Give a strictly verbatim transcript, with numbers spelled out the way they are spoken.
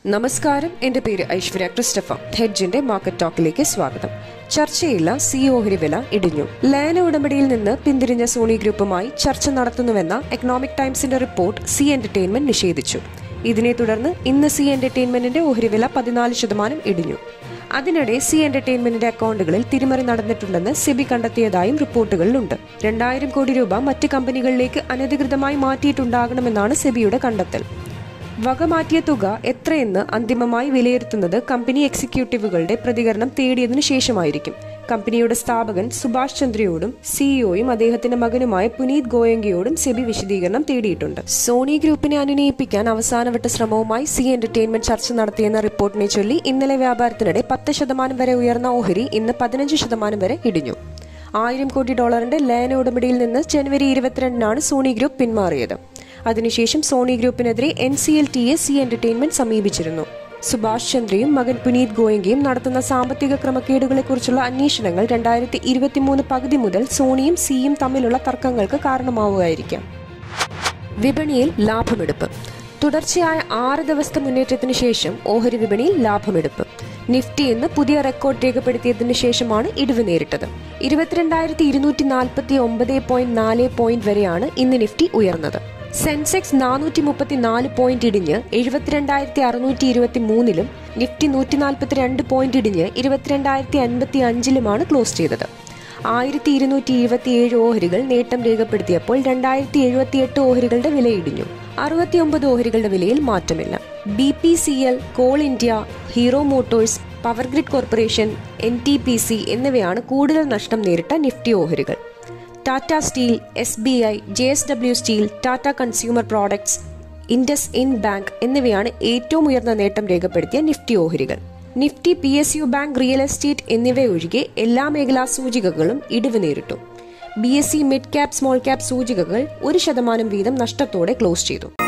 നമസ്കാരം, എന്റെ പേര് ഐശ്വര്യ ക്രിസ്റ്റഫ. ഹെഡ്ജിന്റെ മാർക്കറ്റ് ടോക്കിലേക്ക് സ്വാഗതം. ചർച്ചയില്ല, സി ഓഹരി വില ഇടിഞ്ഞു. ലയന ഉടമ്പടിയിൽ നിന്ന് പിന്തിരിഞ്ഞ സോണി ഗ്രൂപ്പുമായി ചർച്ച നടത്തുന്നുവെന്ന എക്കണോമിക് ടൈംസിന്റെ റിപ്പോർട്ട് സി എന്റർടൈൻമെന്റ് നിഷേധിച്ചു. ഇതിനെ തുടർന്ന് ഇന്ന് സി എന്റർടൈൻമെന്റിന്റെ ഓഹരി വില പതിനാല് ശതമാനം ഇടിഞ്ഞു. അതിനിടെ സി എന്റർടൈൻമെന്റിന്റെ അക്കൗണ്ടുകളിൽ തിരിമറി നടന്നിട്ടുണ്ടെന്ന് സെബി കണ്ടെത്തിയതായും റിപ്പോർട്ടുകളിലുണ്ട്. രണ്ടായിരം കോടി രൂപ മറ്റ് കമ്പനികളിലേക്ക് അനധികൃതമായി മാറ്റിയിട്ടുണ്ടാകണമെന്നാണ് സെബിയുടെ കണ്ടെത്തൽ. വകമാറ്റിയ തുക എത്രയെന്ന് അന്തിമമായി വിലയിരുത്തുന്നത് കമ്പനി എക്സിക്യൂട്ടീവുകളുടെ പ്രതികരണം തേടിയതിനു ശേഷമായിരിക്കും. കമ്പനിയുടെ സ്ഥാപകൻ സുഭാഷ് ചന്ദ്രയോടും സിഇഒയും അദ്ദേഹത്തിന്റെ മകനുമായ പുനീത് ഗോയങ്കയോടും സെബി വിശദീകരണം തേടിയിട്ടുണ്ട്. സോണി ഗ്രൂപ്പിനെ അനുനയിപ്പിക്കാൻ അവസാനവട്ട ശ്രമവുമായി സി എന്റർടൈൻമെന്റ് ചർച്ച നടത്തിയെന്ന റിപ്പോർട്ടിനെ ചൊല്ലി ഇന്നലെ വ്യാപാരത്തിനിടെ പത്ത് ശതമാനം വരെ ഉയർന്ന ഓഹരി ഇന്ന് പതിനഞ്ച് ശതമാനം വരെ ഇടിഞ്ഞു. ആയിരം കോടി ഡോളറിന്റെ ലയന ഉടമ്പടിയിൽ നിന്ന് ജനുവരി ഇരുപത്തിരണ്ടിനാണ് സോണി ഗ്രൂപ്പ് പിന്മാറിയത്. അതിനുശേഷം സോണി ഗ്രൂപ്പിനെതിരെ എൻ സി എൽ ടിയെ സി എന്റർടൈൻമെന്റ് സമീപിച്ചിരുന്നു. സുഭാഷ് ചന്ദ്രയും മകൻ പുനീത് ഗോയങ്കയും നടത്തുന്ന സാമ്പത്തിക ക്രമക്കേടുകളെക്കുറിച്ചുള്ള അന്വേഷണങ്ങൾ രണ്ടായിരത്തി ഇരുപത്തിമൂന്ന് പകുതി മുതൽ സോണിയും സിയും തമ്മിലുള്ള തർക്കങ്ങൾക്ക് കാരണമാവുകയായിരിക്കാം. വിപണിയിൽ ലാഭമെടുപ്പ്. തുടർച്ചയായ ആറ് ദിവസത്തെ മുന്നേറ്റത്തിന് ശേഷം ഓഹരി വിപണിയിൽ ലാഭമെടുപ്പ്. നിഫ്റ്റി ഇന്ന് പുതിയ റെക്കോർഡ് രേഖപ്പെടുത്തിയതിനു ശേഷമാണ് ഇടിവ് നേരിട്ടത്. ഇരുപത്തിരണ്ടായിരത്തി ഇരുന്നൂറ്റി നാൽപ്പത്തി ഒമ്പത് പോയിന്റ് നാല് പോയിന്റ് വരെയാണ് ഇന്ന് നിഫ്റ്റി ഉയർന്നത്. സെൻസെക്സ് നാനൂറ്റി മുപ്പത്തി നാല് പോയിന്റ് ഇടിഞ്ഞ് എഴുപത്തിരണ്ടായിരത്തി അറുന്നൂറ്റി ഇരുപത്തി മൂന്നിലും നിഫ്റ്റി നൂറ്റി നാൽപ്പത്തി രണ്ട് പോയിന്റ് ഇടിഞ്ഞ് ഇരുപത്തിരണ്ടായിരത്തി അൻപത്തി അഞ്ചിലുമാണ് ക്ലോസ് ചെയ്തത്. ആയിരത്തി ഇരുന്നൂറ്റി ഇരുപത്തിയേഴ് ഓഹരികൾ നേട്ടം രേഖപ്പെടുത്തിയപ്പോൾ രണ്ടായിരത്തി എഴുപത്തി എട്ട് ഓഹരികളുടെ വില ഇടിഞ്ഞു. അറുപത്തിയൊമ്പത് ഓഹരികളുടെ വിലയിൽ മാറ്റമില്ല. B P C L, Coal India, Hero Motors, Power Grid Corporation, N T P C എന്നിവയാണ് കൂടുതൽ നഷ്ടം നേരിട്ട നിഫ്റ്റി ഓഹരികൾ. Tata Steel, S B I, J S W Steel, Tata Consumer Products, IndusInd Bank എന്നിവയാണ് ഏറ്റവും ഉയർന്ന നേട്ടം രേഖപ്പെടുത്തിയ നിഫ്റ്റി ഓഹരികൾ. Nifty, P S U bank, real estate എന്നിവയൊഴികെ എല്ലാ മേഖലാ സൂചികകളും ഇടിവ് നേരിട്ടു. B S C mid cap, small cap സൂചികകൾ ഒരു ശതമാനം വീതം നഷ്ടത്തോടെ ക്ലോസ് ചെയ്തു.